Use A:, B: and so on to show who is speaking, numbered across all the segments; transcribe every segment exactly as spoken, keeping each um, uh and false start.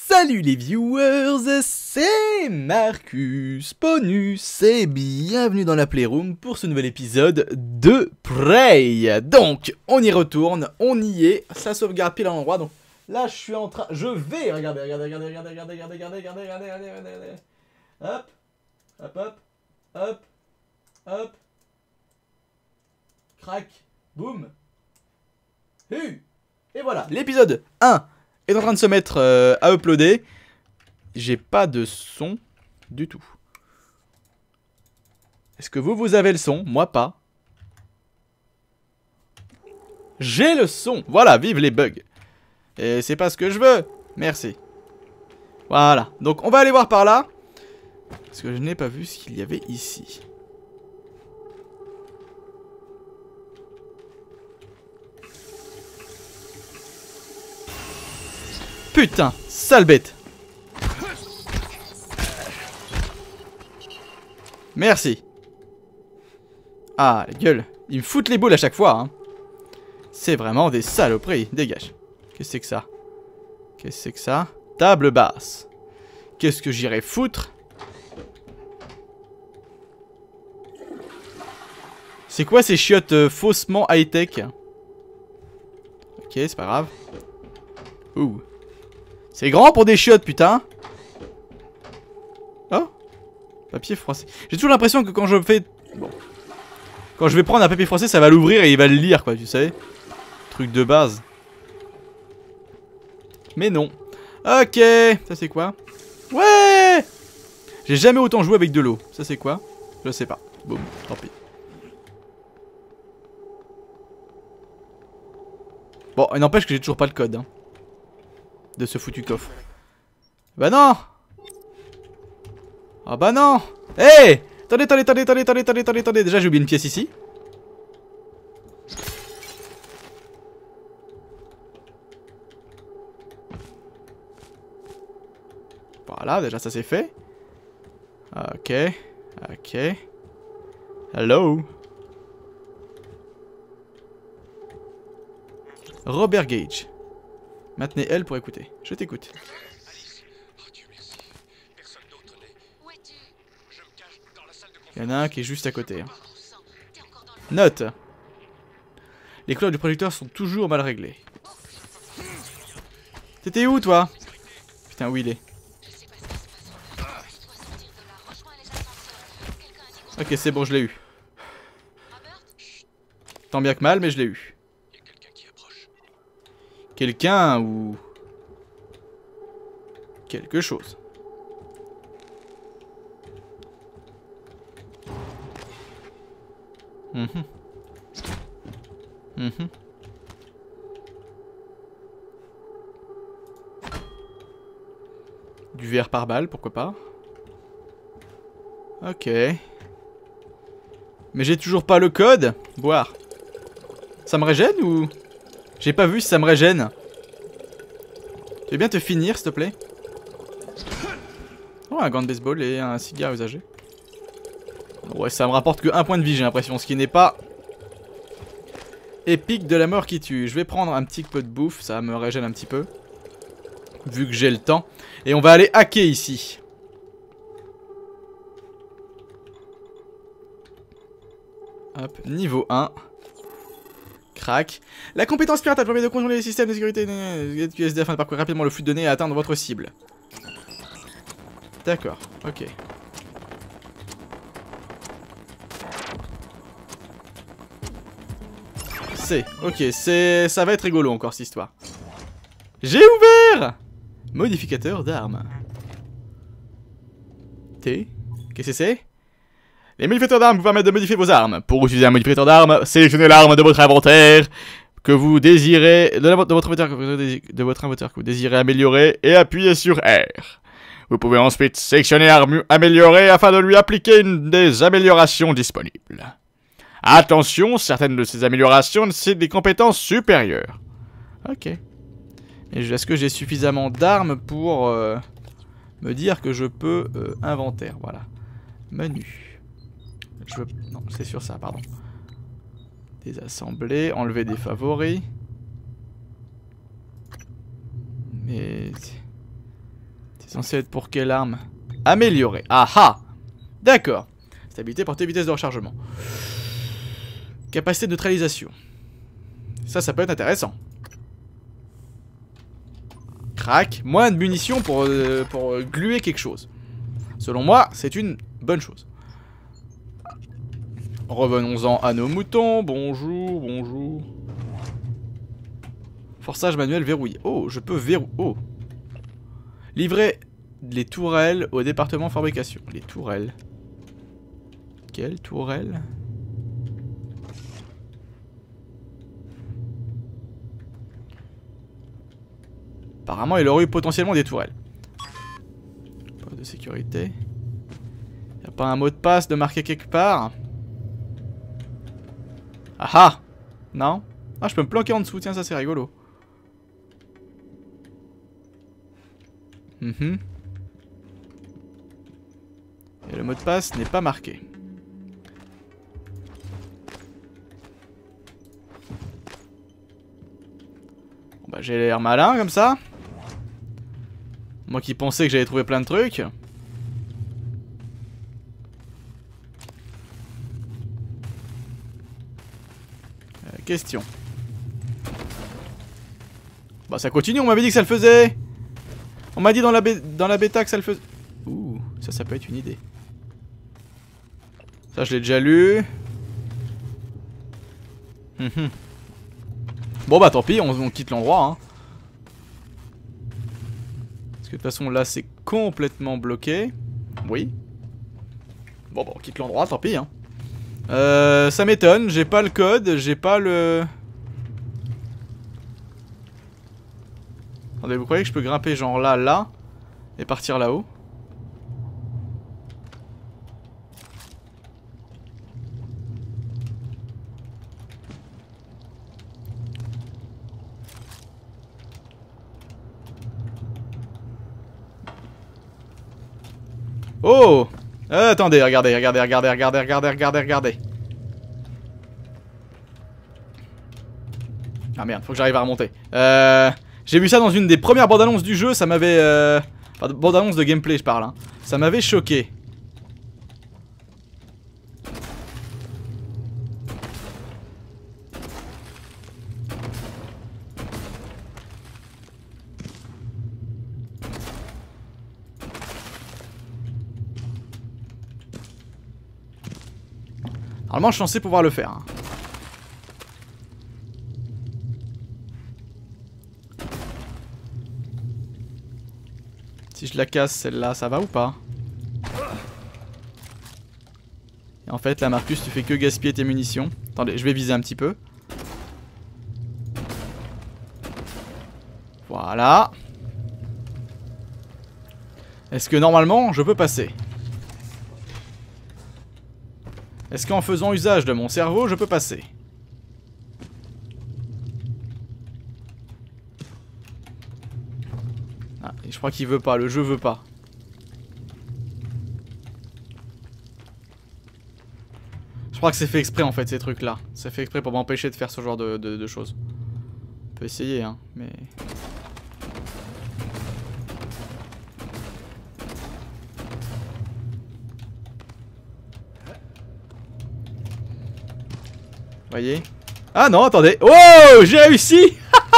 A: Salut les viewers, c'est Marcus Ponus et bienvenue dans la Playroom pour ce nouvel épisode de Prey. Donc, on y retourne, on y est, ça sauvegarde pile à l'endroit. Donc là, je suis en train, je vais, regardez, regardez, regardez, regardez, regardez, regardez, regardez, regardez, regardez, regardez, regardez, regardez. Hop, hop, hop, hop, hop, crac, boum, hu. Et voilà, l'épisode un est en train de se mettre euh, à uploader. J'ai pas de son du tout. Est-ce que vous, vous avez le son? Moi pas. J'ai le son. Voilà, vive les bugs. Et c'est pas ce que je veux. Merci. Voilà, donc on va aller voir par là. Parce que je n'ai pas vu ce qu'il y avait ici. Putain, sale bête. Merci. Ah, la gueule. Ils me foutent les boules à chaque fois, hein. C'est vraiment des saloperies. Dégage. Qu'est-ce que c'est que ça? Qu'est-ce que c'est que ça? Table basse. Qu'est-ce que j'irai foutre? C'est quoi ces chiottes euh, faussement high-tech? Ok, c'est pas grave. Ouh. C'est grand pour des chiottes, putain. Oh, papier froissé. J'ai toujours l'impression que quand je fais... Bon. Quand je vais prendre un papier froissé, ça va l'ouvrir et il va le lire, quoi, tu sais. Truc de base. Mais non. Ok. Ça, c'est quoi? Ouais. J'ai jamais autant joué avec de l'eau. Ça, c'est quoi? Je sais pas. Boum, tant pis. Bon, il n'empêche que j'ai toujours pas le code, hein, de ce foutu coffre. Bah non. Ah bah non. Hé hey, attendez, attendez, attendez, attendez, attendez, attendez, attendez, attendez. Déjà j'ai oublié une pièce ici. Voilà, déjà ça c'est fait. Ok, ok. Hello. Robert Gage. Maintenez L pour écouter. Je t'écoute. Il y en a un qui est juste à côté. Note. Les couleurs du projecteur sont toujours mal réglées. T'étais où toi? Putain, où il est? Ok, c'est bon, je l'ai eu. Tant bien que mal, mais je l'ai eu. Quelqu'un ou... quelque chose. Mhm. Mhm. Du verre par balle, pourquoi pas. Ok. Mais j'ai toujours pas le code. Boire. Ça me régène ou... J'ai pas vu si ça me régène. Tu veux bien te finir, s'il te plaît? Oh, un gant de baseball et un cigare usagé. Ouais, ça me rapporte que un point de vie, j'ai l'impression. Ce qui n'est pas... épique de la mort qui tue. Je vais prendre un petit peu de bouffe, ça me régène un petit peu. Vu que j'ai le temps. Et on va aller hacker ici. Hop, niveau un. Crac. La compétence pirate permet de contrôler les systèmes de sécurité U S D afin de parcourir rapidement le flux de données et atteindre votre cible. D'accord, ok. C'est, ok, c'est... ça va être rigolo encore cette histoire. J'ai ouvert. Modificateur d'armes. T. Qu'est-ce que c'est? Les modificateurs d'armes vous permettent de modifier vos armes. Pour utiliser un modificateur d'armes, sélectionnez l'arme de votre inventaire que vous désirez, de, la, de, votre inventaire, de votre inventaire que vous désirez améliorer et appuyez sur R. Vous pouvez ensuite sélectionner l'arme améliorée afin de lui appliquer une des améliorations disponibles. Attention, certaines de ces améliorations nécessitent des compétences supérieures. Ok. Et est-ce que j'ai suffisamment d'armes pour euh, me dire que je peux euh, inventaire? Voilà. Menu. Je veux... Non, c'est sur ça, pardon. Désassembler, enlever des favoris. Mais... C'est censé être pour quelle arme? Améliorer. Ah ah! D'accord. Stabilité, portée, vitesse de rechargement. Capacité de neutralisation. Ça, ça peut être intéressant. Crac. Moins de munitions pour, euh, pour euh, gluer quelque chose. Selon moi, c'est une bonne chose. Revenons-en à nos moutons. Bonjour, bonjour. Forçage manuel verrouillé. Oh, je peux verrouiller. Oh. Livrer les tourelles au département fabrication. Les tourelles. Quelles tourelles? Apparemment, il aurait eu potentiellement des tourelles. Pas de sécurité. Y'a pas un mot de passe de marqué quelque part? Ah ah! Non? Ah, je peux me planquer en dessous, tiens, ça c'est rigolo. Mhm. Et le mot de passe n'est pas marqué. Bon bah j'ai l'air malin comme ça. Moi qui pensais que j'allais trouver plein de trucs. Euh, question. Bah ça continue, on m'avait dit que ça le faisait. On m'a dit dans la, dans la bêta que ça le faisait. Ouh, ça ça peut être une idée. Ça je l'ai déjà lu. Mmh. Bon bah tant pis, on, on quitte l'endroit hein. Parce que de toute façon là c'est complètement bloqué. Oui. Bon bah on quitte l'endroit, tant pis hein. Euh, ça m'étonne, j'ai pas le code, j'ai pas le... Attendez, vous croyez que je peux grimper genre là, là et partir là-haut? Oh euh, attendez, regardez, regardez, regardez, regardez, regardez, regardez, regardez. Ah merde, faut que j'arrive à remonter. Euh, J'ai vu ça dans une des premières bandes annonces du jeu, ça m'avait... Euh... Enfin, bande annonce de gameplay, je parle. Hein. Ça m'avait choqué. Normalement, je suis censé pouvoir le faire. Hein. Si je la casse, celle-là, ça va ou pas? Et en fait, là, Marcus, tu fais que gaspiller tes munitions. Attendez, je vais viser un petit peu. Voilà. Est-ce que normalement, je peux passer? Est-ce qu'en faisant usage de mon cerveau, je peux passer? Ah, et je crois qu'il veut pas, le jeu veut pas. Je crois que c'est fait exprès en fait, ces trucs là. C'est fait exprès pour m'empêcher de faire ce genre de, de, de choses. On peut essayer, hein, mais... Voyez? Ah non, attendez. Oh, j'ai réussi.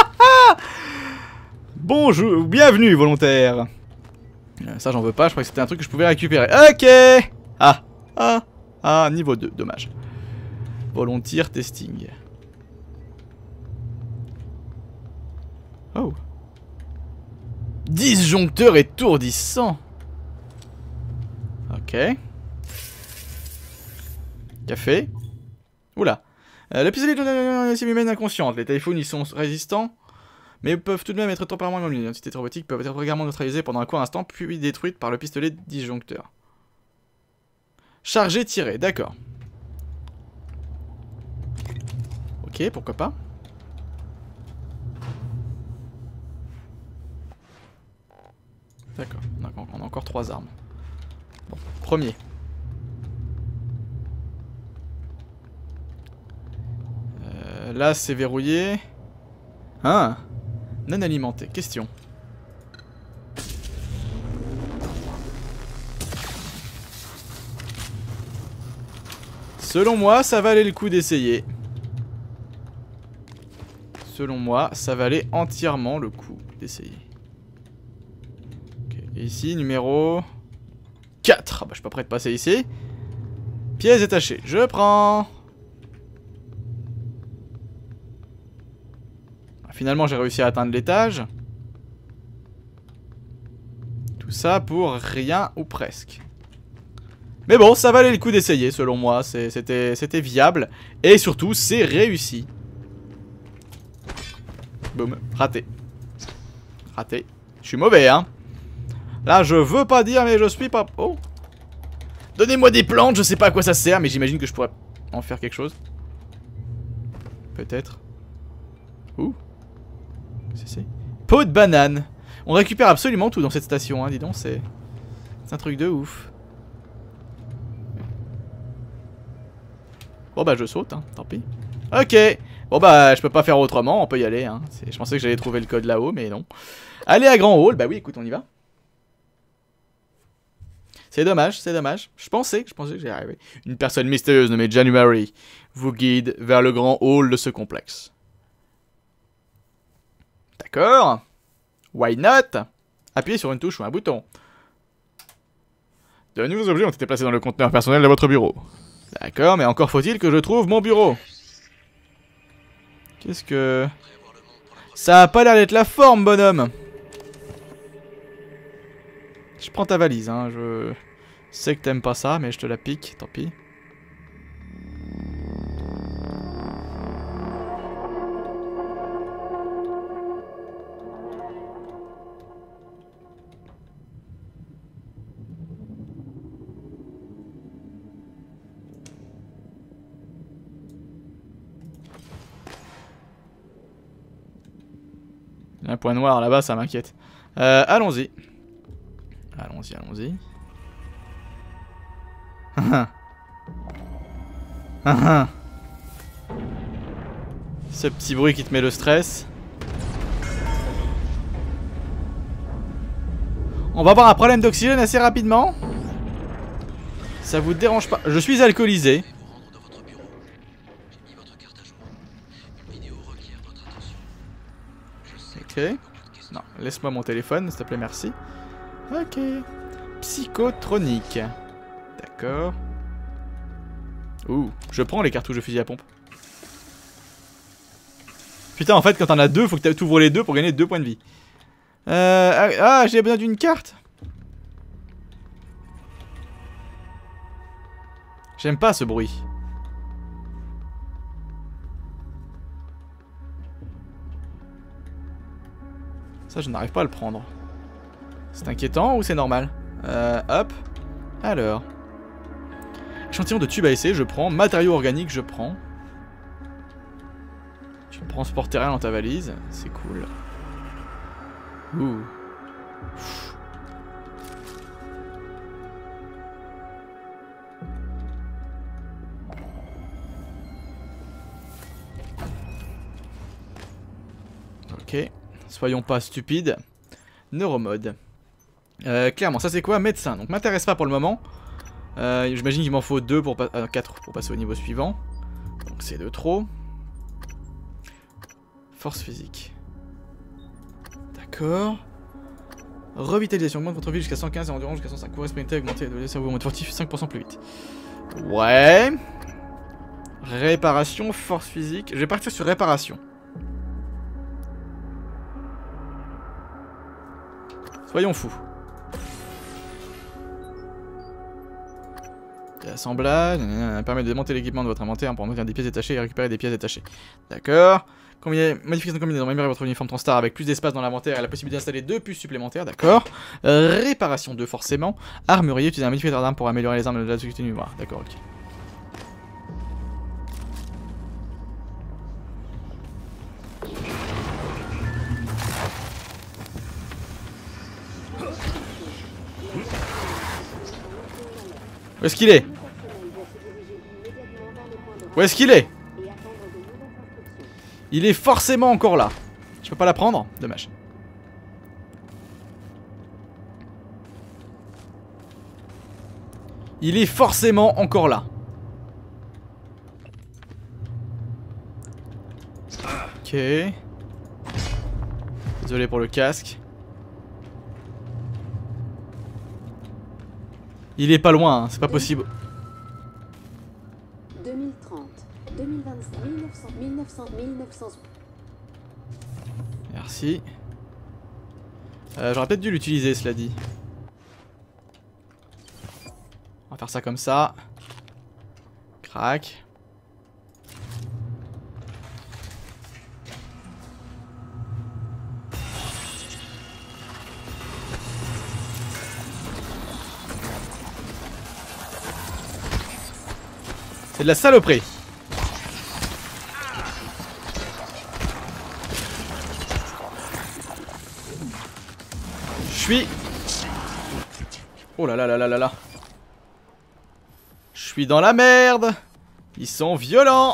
A: Bonjour, bienvenue volontaire. Euh, ça j'en veux pas, je crois que c'était un truc que je pouvais récupérer. Ok. Ah, ah, ah, niveau deux, dommage. Volunteer testing. Oh. Disjoncteur étourdissant. Ok. Café. Oula. Euh, la pistolet de semi-humaine inconsciente. Les téléphones y sont résistants, mais peuvent tout de même être temporairement immobiles. Les entités robotiques peuvent être régulièrement neutralisées pendant un court instant, puis détruites par le pistolet disjoncteur. Chargé, tiré, d'accord. Ok, pourquoi pas. D'accord, on a encore trois armes. Bon, premier. Là, c'est verrouillé. Ah, non alimenté. Question. Selon moi, ça valait le coup d'essayer. Selon moi, ça valait entièrement le coup d'essayer. Okay. Et ici, numéro quatre. Ah bah, je suis pas prêt de passer ici. Pièce détachée. Je prends. Finalement, j'ai réussi à atteindre l'étage. Tout ça pour rien ou presque. Mais bon, ça valait le coup d'essayer, selon moi. C'était viable. Et surtout, c'est réussi. Boum, raté. Raté. Je suis mauvais, hein. Là, je veux pas dire, mais je suis pas... Oh. Donnez-moi des plantes, je sais pas à quoi ça sert, mais j'imagine que je pourrais en faire quelque chose. Peut-être. Ouh. C'est peau de banane. On récupère absolument tout dans cette station, hein, dis donc, c'est un truc de ouf. Bon bah je saute, hein, tant pis. Ok. Bon bah je peux pas faire autrement, on peut y aller, hein. Je pensais que j'allais trouver le code là-haut, mais non. Allez à Grand Hall, bah oui, écoute, on y va. C'est dommage, c'est dommage. Je pensais, je pensais que j'allais arriver. Une personne mystérieuse nommée January vous guide vers le Grand Hall de ce complexe. D'accord. Why not? Appuyez sur une touche ou un bouton. De nouveaux objets ont été placés dans le conteneur personnel de votre bureau. D'accord, mais encore faut-il que je trouve mon bureau. Qu'est-ce que... Ça a pas l'air d'être la forme, bonhomme. Je prends ta valise, hein. Je sais que t'aimes pas ça, mais je te la pique, tant pis. Il y a un point noir là-bas, ça m'inquiète. Euh, allons-y. Allons-y, allons-y. Ce petit bruit qui te met le stress. On va avoir un problème d'oxygène assez rapidement. Ça vous dérange pas? Je suis alcoolisé. Ok. Non, laisse-moi mon téléphone, s'il te plaît, merci. Ok. Psychotronique. D'accord. Ouh, je prends les cartouches de fusil à pompe. Putain, en fait, quand t'en as deux, faut que t'ouvres les deux pour gagner deux points de vie. Euh, ah, j'ai besoin d'une carte. J'aime pas ce bruit. Ça, je n'arrive pas à le prendre. C'est inquiétant ou c'est normal? Euh, hop. Alors. Échantillon de tube à essai, je prends. Matériaux organiques, je prends. Tu transportes rien dans ta valise. C'est cool. Ouh. Ok. Soyons pas stupides. Neuromode. Euh, clairement, ça c'est quoi? Médecin. Donc m'intéresse pas pour le moment. Euh, J'imagine qu'il m'en faut deux pour euh, quatre pour passer au niveau suivant. Donc c'est de trop. Force physique. D'accord. Revitalisation, augmente votre vie jusqu'à cent quinze et endurance jusqu'à cent cinq. Correspondité augmenter le cerveau en mode furtif cinq pour cent plus vite. Ouais. Réparation, force physique. Je vais partir sur réparation. Soyons fous. Assemblage, permet de démonter l'équipement de votre inventaire pour obtenir des pièces détachées et récupérer des pièces détachées. D'accord. Modification de combinaison, améliorer votre uniforme Transtar avec plus d'espace dans l'inventaire et la possibilité d'installer deux puces supplémentaires. D'accord. Euh, réparation deux forcément. Armurier, utiliser un modificateur d'armes pour améliorer les armes de la sécurité du noir. D'accord, ok. Où est-ce qu'il est? Où est-ce qu'il est? Il est forcément encore là. Je peux pas la prendre? Dommage. Il est forcément encore là. Ok. Désolé pour le casque. Il est pas loin, hein, c'est pas possible.
B: deux mille trente, deux mille vingt-cinq, mille neuf cents, mille neuf cents, mille neuf cents.
A: Merci. Euh, J'aurais peut-être dû l'utiliser, cela dit. On va faire ça comme ça. Crac. C'est de la saloperie. Je suis... Oh là là là là là là. Je suis dans la merde. Ils sont violents.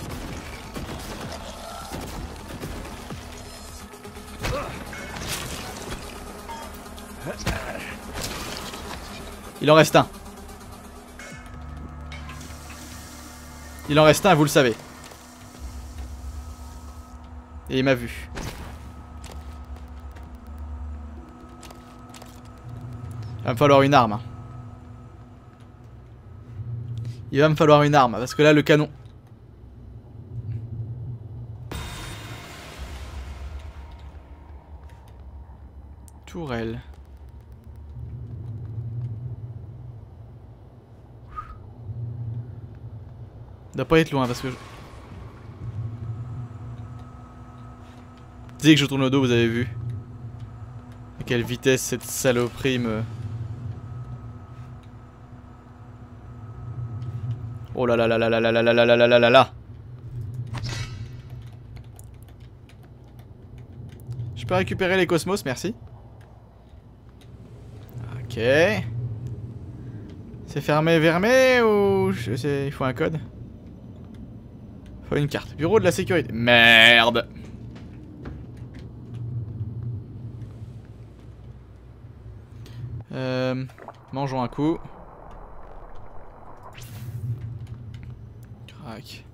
A: Il en reste un. Il en reste un, vous le savez. Et il m'a vu. Il va me falloir une arme. Il va me falloir une arme, parce que là, le canon... Tourelle. Il doit pas être loin, parce que... Je... Dès que je tourne le dos, vous avez vu. À quelle vitesse cette saloperie me... Oh là là là là là là là là là là là là là. Je peux récupérer les cosmos, merci. Ok. C'est fermé, fermé ou... Je sais, il faut un code. Il faut une carte. Bureau de la sécurité. Merde. Euh, mangeons un coup. Crac.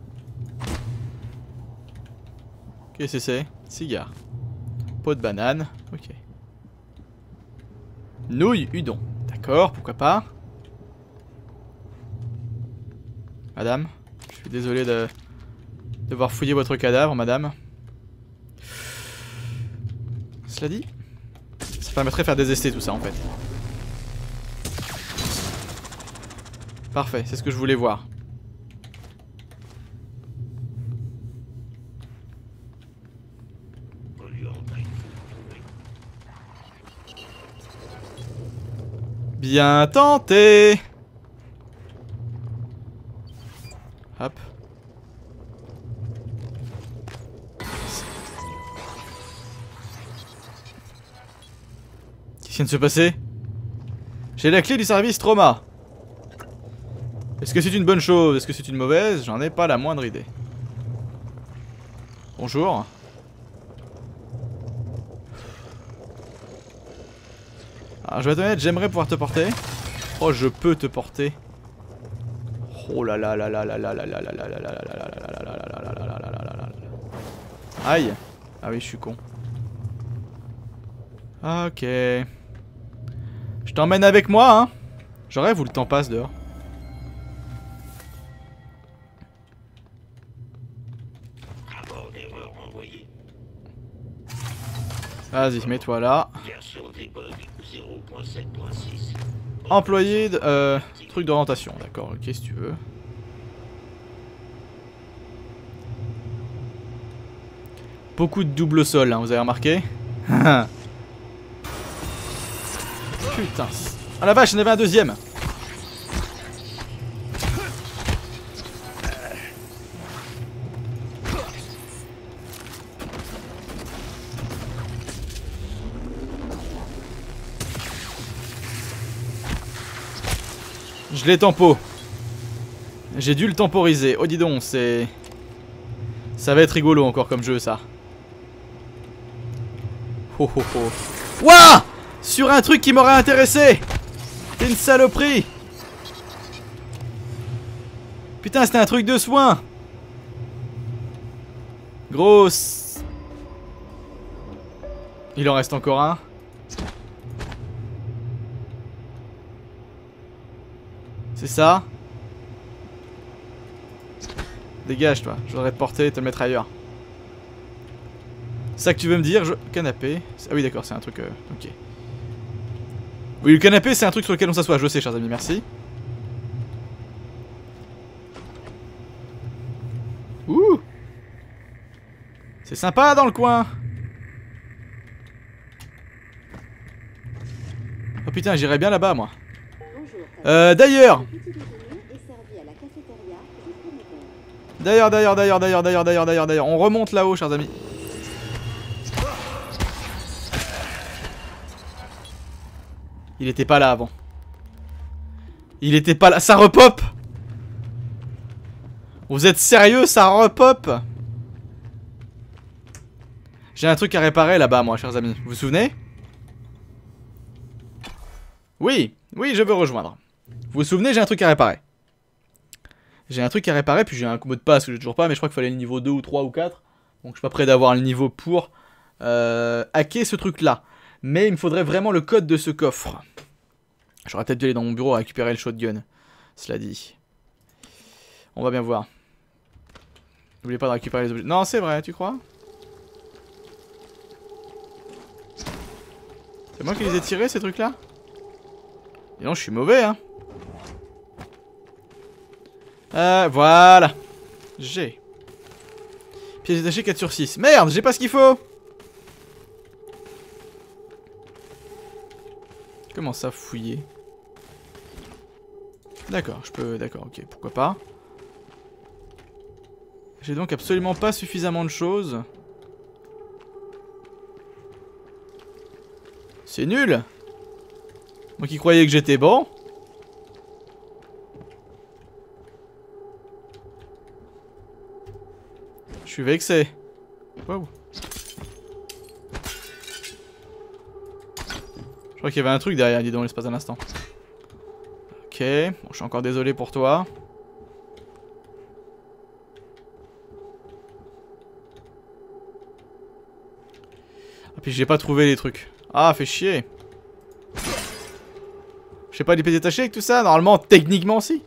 A: Qu'est-ce que c'est? Cigare. Pot de banane. Ok. Nouilles udon. D'accord, pourquoi pas. Madame, je suis désolé de devoir fouiller votre cadavre, madame. Cela dit, ça permettrait de faire des estés tout ça en fait. Parfait, c'est ce que je voulais voir. Bien tenté. Hop. Qu'est-ce qui vient de se passer? J'ai la clé du service trauma. Est-ce que c'est une bonne chose? Est-ce que c'est une mauvaise? J'en ai pas la moindre idée. Bonjour. Alors je vais être honnête, j'aimerais pouvoir te porter. Oh, je peux te porter. Oh là là là là là là là là là là là là là là là là là. Aïe. Ah oui, je suis con. Ok. Je t'emmène avec moi, hein. Je rêve où le temps passe dehors. Vas-y, mets-toi là. Employé de... Euh, truc d'orientation, d'accord, ok si tu veux. Beaucoup de double sol, hein, vous avez remarqué? Putain. Ah la vache, il y en avait un deuxième. Je l'ai tempo. J'ai dû le temporiser. Oh dis donc, c'est... Ça va être rigolo encore comme jeu ça. Oh oh oh. Ouah! Sur un truc qui m'aurait intéressé! C'est une saloperie! Putain, c'était un truc de soin! Grosse. Il en reste encore un. C'est ça. Dégage toi, je voudrais te porter et te le mettre ailleurs. C'est ça que tu veux me dire, je... Canapé. Ah oui d'accord, c'est un truc... Euh... Ok. Oui, le canapé c'est un truc sur lequel on s'assoit, je le sais chers amis, merci. Ouh. C'est sympa dans le coin. Oh putain, j'irais bien là-bas moi. Euh, d'ailleurs D'ailleurs, d'ailleurs, d'ailleurs, d'ailleurs, d'ailleurs, d'ailleurs, d'ailleurs, d'ailleurs, on remonte là-haut, chers amis. Il était pas là avant. Il était pas là, ça repop. Vous êtes sérieux, ça repop. J'ai un truc à réparer là-bas, moi, chers amis. Vous vous souvenez? Oui, oui, je veux rejoindre. Vous vous souvenez, j'ai un truc à réparer. J'ai un truc à réparer, puis j'ai un mot de passe que j'ai toujours pas, mais je crois qu'il fallait le niveau deux ou trois ou quatre. Donc je suis pas prêt d'avoir le niveau pour euh, hacker ce truc-là. Mais il me faudrait vraiment le code de ce coffre. J'aurais peut-être dû aller dans mon bureau à récupérer le shotgun. Cela dit. On va bien voir. N'oubliez pas de récupérer les objets. Non, c'est vrai, tu crois? C'est moi qui les ai tirés, ces trucs-là? Et non, je suis mauvais, hein. Euh, voilà. J'ai. Pièce détachée quatre sur six. Merde, j'ai pas ce qu'il faut. Comment ça, fouiller? D'accord, je peux... D'accord, ok, pourquoi pas. J'ai donc absolument pas suffisamment de choses. C'est nul. Moi qui croyais que j'étais bon. Je suis vexé. Wow. Je crois qu'il y avait un truc derrière, dis donc, l'espace d'un instant. Ok, bon, je suis encore désolé pour toi. Ah, puis j'ai pas trouvé les trucs. Ah, fait chier. Je sais pas, les pièces détachées avec tout ça. Normalement, techniquement, si.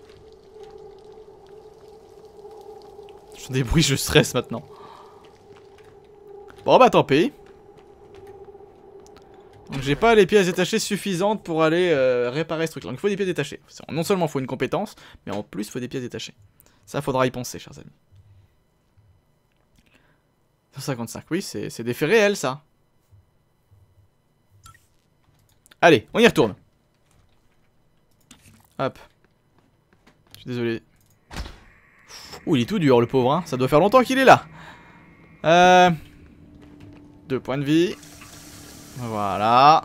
A: Je fais des bruits, je stresse maintenant. Bon, bah tant pis. Donc j'ai pas les pièces détachées suffisantes pour aller euh, réparer ce truc. Donc il faut des pièces détachées. Non seulement il faut une compétence, mais en plus il faut des pièces détachées. Ça faudra y penser, chers amis. cent cinquante-cinq, oui, c'est des faits réels, ça. Allez, on y retourne. Hop. Je suis désolé. Ouh, il est tout dur, le pauvre, hein. Ça doit faire longtemps qu'il est là. Euh... Deux points de vie. Voilà.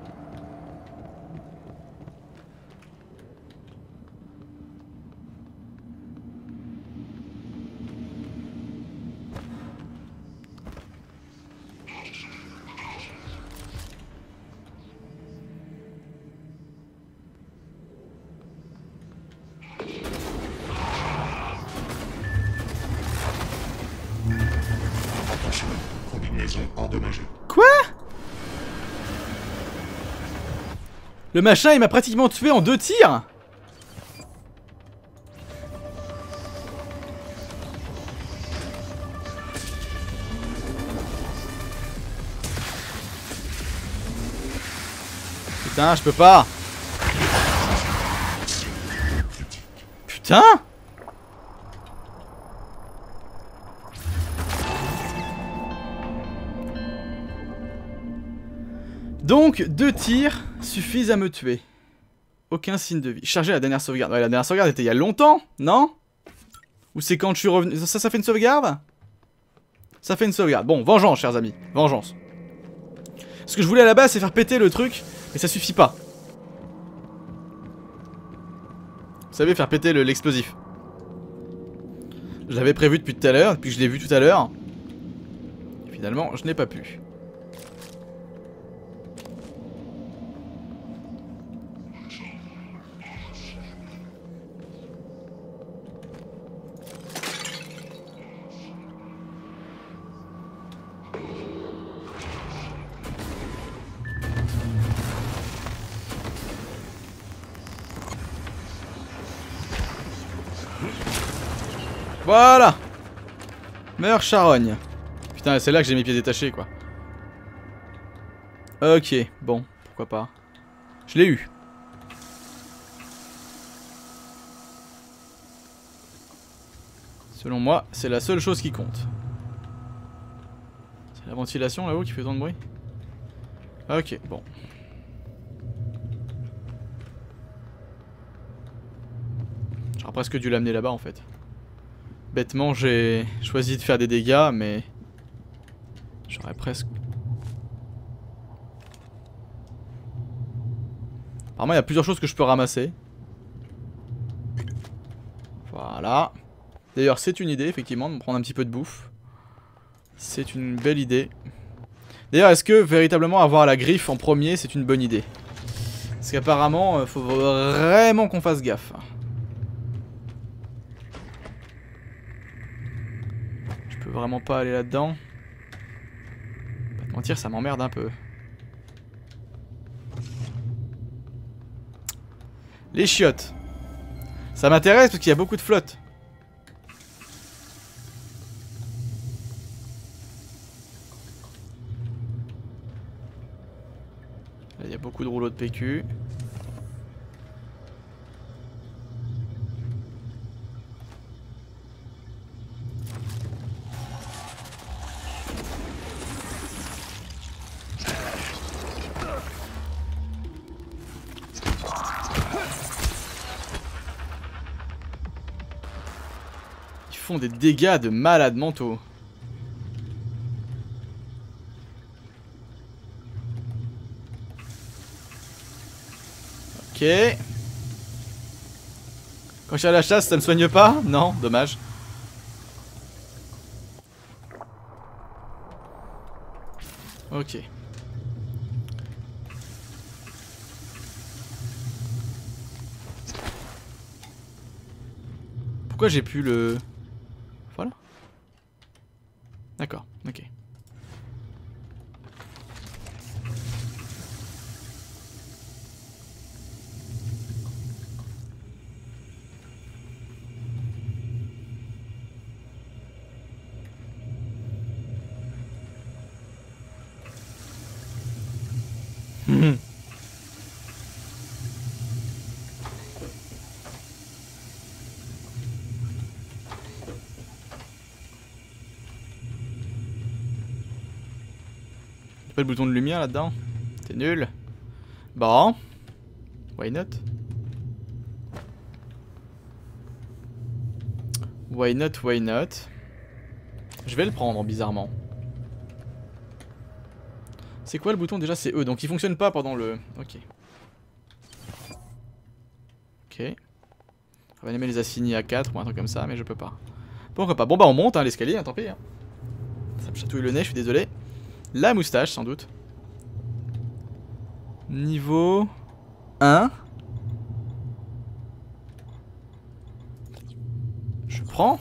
A: Quoi? Le machin il m'a pratiquement tué en deux tirs. Putain, je peux pas. Putain. Donc, deux tirs suffisent à me tuer. Aucun signe de vie. Charger la dernière sauvegarde. Ouais, la dernière sauvegarde était il y a longtemps, non? Ou c'est quand je suis revenu... Ça, ça fait une sauvegarde? Ça fait une sauvegarde. Bon, vengeance, chers amis. Vengeance. Ce que je voulais à la base, c'est faire péter le truc, mais ça suffit pas. Vous savez, faire péter l'explosif. Je l'avais prévu depuis tout à l'heure, puis je l'ai vu tout à l'heure. Finalement, je n'ai pas pu. Voilà. Meurs charogne. Putain, c'est là que j'ai mes pieds détachés quoi. Ok, bon, pourquoi pas. Je l'ai eu. Selon moi, c'est la seule chose qui compte. C'est la ventilation là-haut qui fait tant de bruit. Ok, bon. J'aurais presque dû l'amener là-bas en fait. Bêtement, j'ai choisi de faire des dégâts, mais... J'aurais presque... Apparemment, il y a plusieurs choses que je peux ramasser. Voilà. D'ailleurs, c'est une idée, effectivement, de me prendre un petit peu de bouffe. C'est une belle idée. D'ailleurs, est-ce que, véritablement, avoir la griffe en premier, c'est une bonne idée? Parce qu'apparemment, il faut vraiment qu'on fasse gaffe. Je peux vraiment pas aller là-dedans. Pas te mentir, ça m'emmerde un peu. Les chiottes. Ça m'intéresse parce qu'il y a beaucoup de flotte. Là, il y a beaucoup de rouleaux de P Q. Ils font des dégâts de malades mentaux. Ok. Quand je suis à la chasse, ça ne soigne pas? Non, dommage. Ok. Pourquoi j'ai pu le... Voilà. D'accord, ok. Mhm. Pas le bouton de lumière là-dedans. C'est nul. Bon. Why not? Why not, why not? Je vais le prendre bizarrement. C'est quoi le bouton déjà? C'est E, donc il fonctionne pas pendant le... Ok. Ok. On va aimer les assigner à quatre ou un truc comme ça, mais je peux pas. Pourquoi pas? Bon bah on monte hein, l'escalier, hein, tant pis. Hein. Ça me chatouille le nez, je suis désolé. La moustache sans doute. Niveau un. Je prends.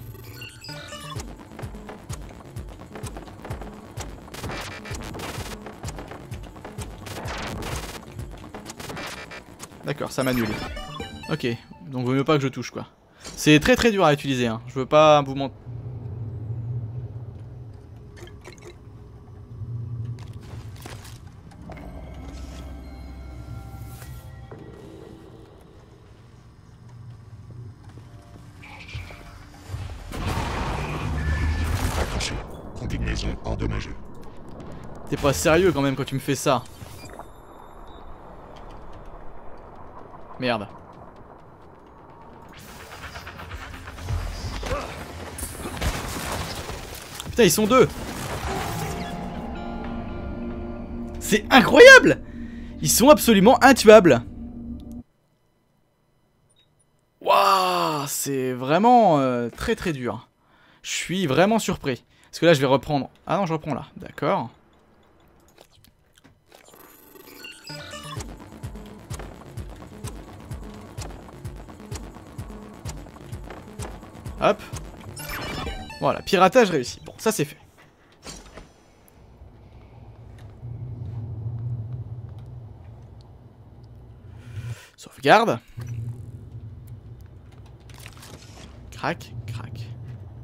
A: D'accord, ça m'annule. Ok, donc vaut mieux pas que je touche quoi. C'est très très dur à utiliser, hein. Je veux pas vous mentir.
C: Attention, combinaison endommagée.
A: T'es pas sérieux quand même quand tu me fais ça. Merde. Putain, ils sont deux. C'est incroyable. Ils sont absolument intuables. Waouh, c'est vraiment euh, très très dur. Je suis vraiment surpris. Parce que là, je vais reprendre... Ah non, je reprends là. D'accord. Hop. Voilà, piratage réussi. Bon, ça c'est fait. Sauvegarde. Crac, crac.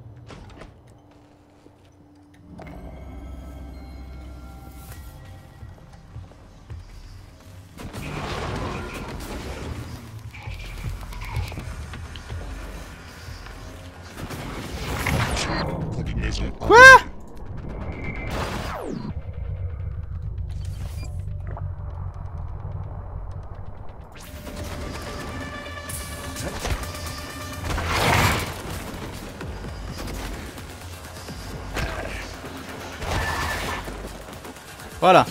A: Voilà.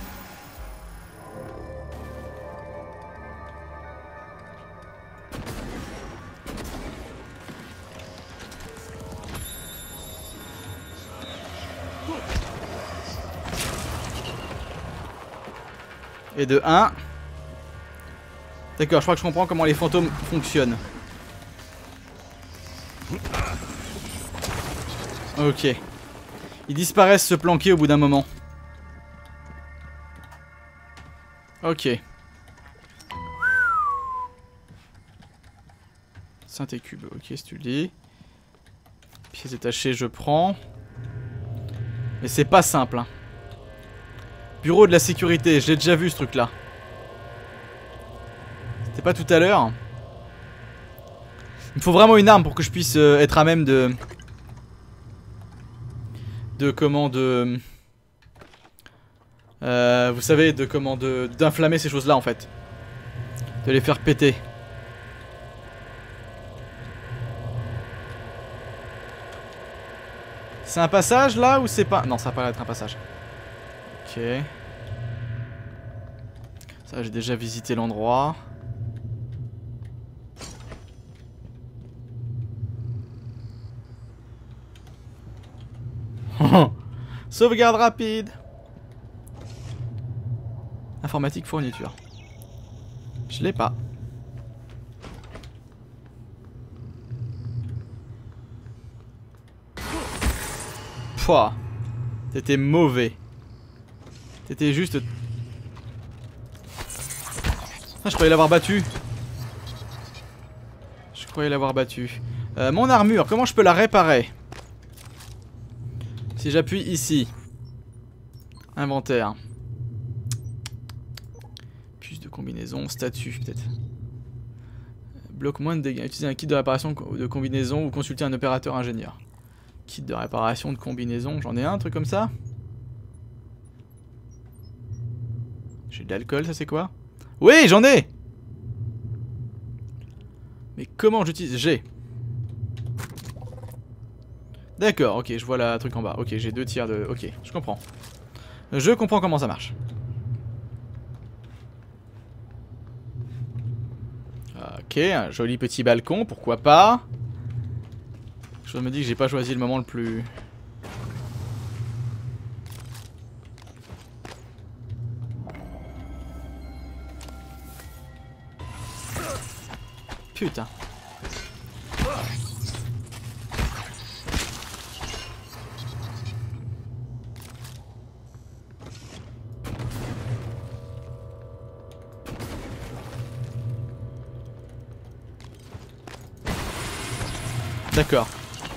A: Et de un. D'accord, je crois que je comprends comment les fantômes fonctionnent. Ok. Ils disparaissent se planquer au bout d'un moment. Ok. Synthé cube, ok si tu le dis. Pièces détachées, je prends. Mais c'est pas simple, hein. Bureau de la sécurité, j'ai déjà vu ce truc là. C'était pas tout à l'heure. Il me faut vraiment une arme pour que je puisse euh, être à même de... De comment de... Euh, vous savez, de comment de d'inflammer ces choses là en fait. De les faire péter. C'est un passage là ou c'est pas... Non, ça va pas être un passage. Ok. Ça, j'ai déjà visité l'endroit. Sauvegarde rapide. Informatique fourniture. Je l'ai pas. Pouah. T'étais mauvais. T'étais juste... Ah, je croyais l'avoir battu. Je croyais l'avoir battu. Euh, mon armure, comment je peux la réparer? Si j'appuie ici. Inventaire. Puce de combinaison, statut peut-être. Bloque moins de dégâts. Utilisez un kit de réparation de combinaison ou consulter un opérateur ingénieur. Kit de réparation de combinaison, j'en ai un, un truc comme ça. J'ai de l'alcool, ça c'est quoi? Oui, j'en ai. Mais comment j'utilise? J'ai. D'accord, ok, je vois la truc en bas. Ok, j'ai deux tiers de... Ok, je comprends. Je comprends comment ça marche. Ok, un joli petit balcon, pourquoi pas. Je me dis que j'ai pas choisi le moment le plus... Putain. D'accord.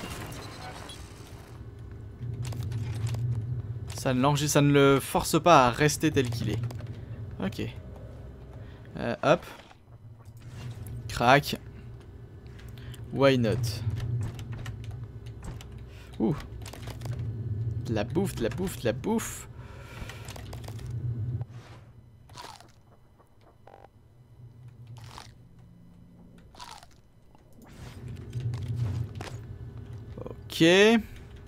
A: Ça ne, ça ne le force pas à rester tel qu'il est. Ok. Euh, hop. Crac. Why not? Ouh. De la bouffe, de la bouffe, de la bouffe. Ok. Si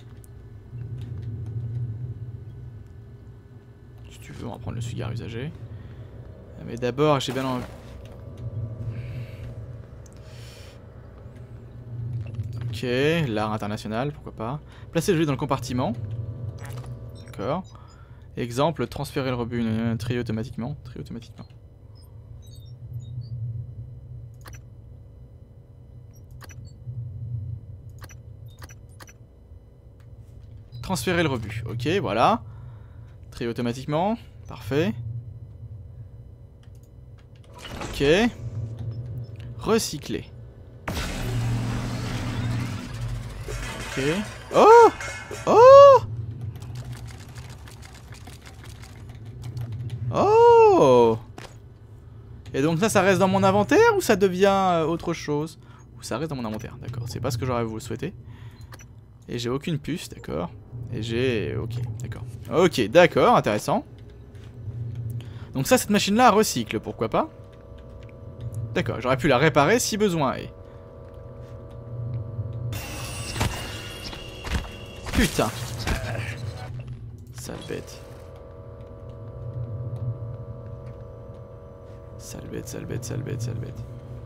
A: tu veux, on va prendre le cigare usagé. Mais d'abord, j'ai bien envie. Ok, l'art international, pourquoi pas. Placez le jeu dans le compartiment. D'accord. Exemple, transférer le rebut, euh, trier automatiquement. Trier automatiquement. Transférer le rebut. Ok, voilà. Trier automatiquement. Parfait. Ok. Recycler. Ok. Oh! Oh! Oh! Et donc ça, ça reste dans mon inventaire ou ça devient euh, autre chose? Ou ça reste dans mon inventaire, d'accord. C'est pas ce que j'aurais voulu souhaiter. Et j'ai aucune puce, d'accord. Et j'ai... Ok, d'accord. Ok, d'accord, intéressant. Donc ça, cette machine-là recycle, pourquoi pas? D'accord, j'aurais pu la réparer si besoin est. Putain. Sale bête. Sale bête, sale bête, sale bête, sale bête.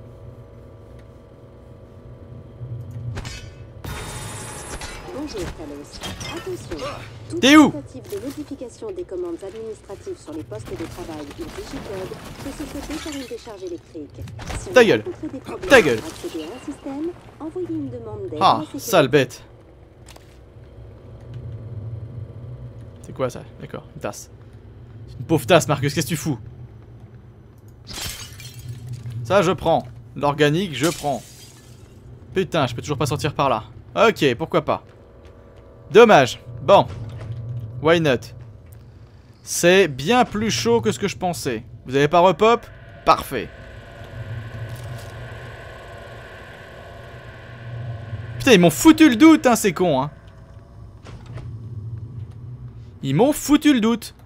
B: Bonjour Talos. Attention. Toute
A: T'es où?
B: tentative de modification des commandes administratives sur les postes de travail ou digicode peut se traiter par une décharge électrique. Si
A: Ta
B: vous
A: gueule.
B: rencontrez des problèmes
A: Ta gueule.
B: pour accéder à un système, envoyez une demande d'aide à
A: Ah,
B: la sécurité.
A: sale bête. C'est quoi ça? D'accord, une tasse. Une pauvre tasse, Marcus, qu'est-ce que tu fous? Ça, je prends. L'organique, je prends. Putain, je peux toujours pas sortir par là. Ok, pourquoi pas. Dommage. Bon. Why not? C'est bien plus chaud que ce que je pensais. Vous avez pas repop? Parfait. Putain, ils m'ont foutu le doute, hein, ces cons, hein. Ils m'ont foutu le doute.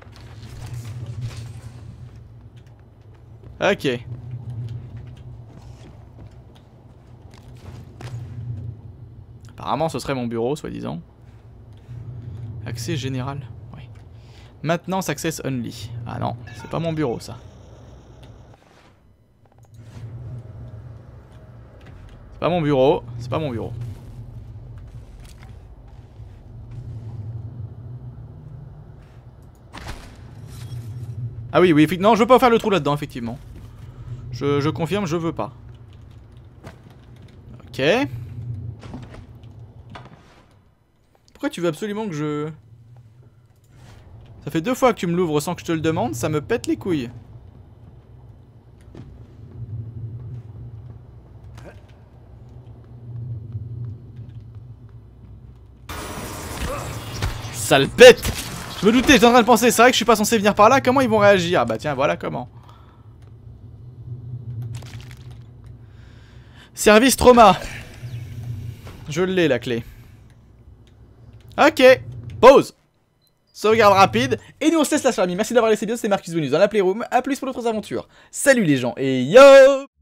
A: Ok. Apparemment, ce serait mon bureau, soi-disant. Accès général. Oui. Maintenant, access only. Ah non, c'est pas mon bureau, ça. C'est pas mon bureau. C'est pas mon bureau. Ah oui, oui, non, je veux pas faire le trou là-dedans, effectivement. Je, je confirme, je veux pas. Ok. Pourquoi tu veux absolument que je... Ça fait deux fois que tu me l'ouvres sans que je te le demande, ça me pète les couilles. Sale bête! Je me doutais, j'étais en train de penser, c'est vrai que je suis pas censé venir par là, comment ils vont réagir? Ah bah tiens, voilà comment. Service trauma. Je l'ai la clé. Ok, pause. Sauvegarde rapide. Et nous on se laisse la famille. Merci d'avoir laissé bien, c'était Marcus Venus dans la Playroom. A plus pour d'autres aventures. Salut les gens et yo!